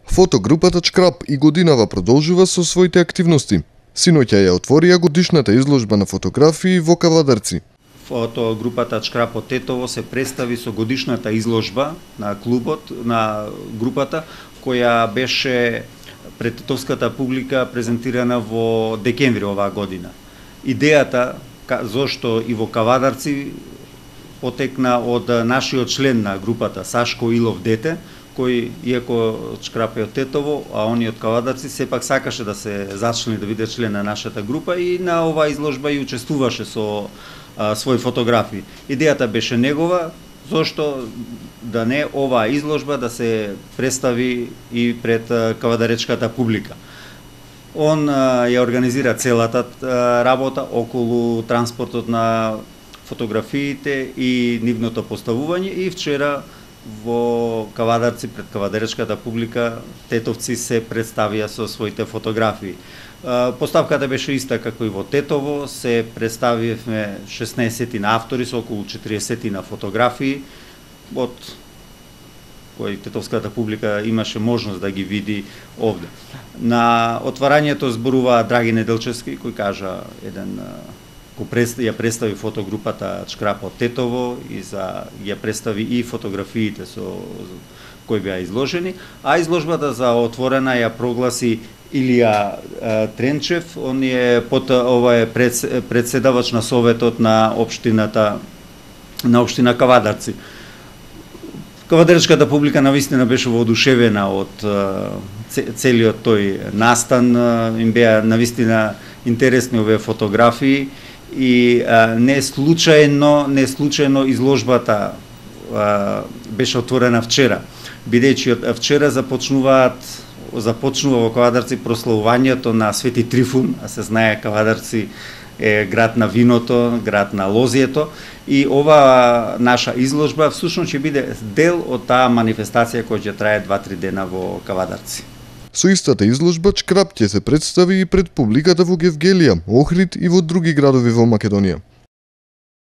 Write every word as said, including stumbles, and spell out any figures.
Фотогрупата Чкрап и годинава продолжува со своите активности. Синоќа ја отворија годишната изложба на фотографии во Кавадарци. Фотогрупата Чкрап од Тетово се представи со годишната изложба на клубот, на групата, која беше пред тетовската публика презентирана во декември оваа година. Идејата зошто и во Кавадарци потекна од нашиот член на групата Сашко Илов дете, кој, иако Чкрап е од Тетово, а он е од Кавадарци, сепак сакаше да се зачлени да биде член на нашата група и на оваа изложба и учествуваше со а, свои фотографии. Идејата беше негова, зошто да не оваа изложба да се представи и пред кавадаречката публика. Он а, ја организира целата а, работа околу транспортот на фотографиите и нивното поставување и вчера во Кавадарци пред кавадаречката публика тетовци се представија со своите фотографии. Поставката беше иста како и во Тетово, се представивме шеснаесет на автори со околу четириесет на фотографии од кои тетовската публика имаше можност да ги види овде. На отварањето зборува Драги Неделчевски, кој кажа еден ја представи фотогрупата Чкрап од Тетово и за ја представи и фотографиите со кои беа изложени, а изложбата за отворена ја прогласи Илија Тренчев, он е под ова е председавач на советот на општината на општина Кавадарци. Кавадаречката публика навистина беше воодушевена од целиот тој настан, им беа навистина интересни овие фотографии и а, не случајно, не случајно изложбата а, беше отворена вчера, бидејќи од вчера започнуваат започнува во Кавадарци прославувањето на Свети Трифун, а се знае Кавадарци е град на виното, град на лозието и ова наша изложба всушност ќе биде дел од таа манифестација која ќе трае два-три дена во Кавадарци. Со истата изложба Чкрап ќе се представи и пред публиката во Гевгелија, Охрид и во други градови во Македонија.